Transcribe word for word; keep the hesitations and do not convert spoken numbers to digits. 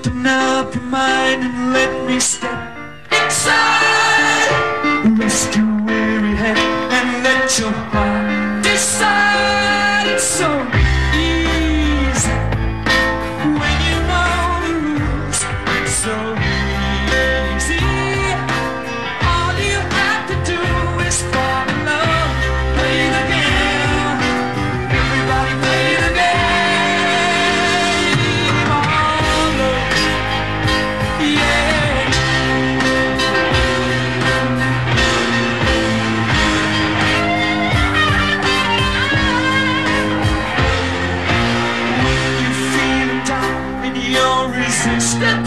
Open up your mind and let me step inside. Rest your weary head and let your heart decide. It's so easy when you know the rules. It's so easy. All you have to do is fall in love. Play the game. Everybody play the game. All love. Yeah. When you feel down and you're resistant,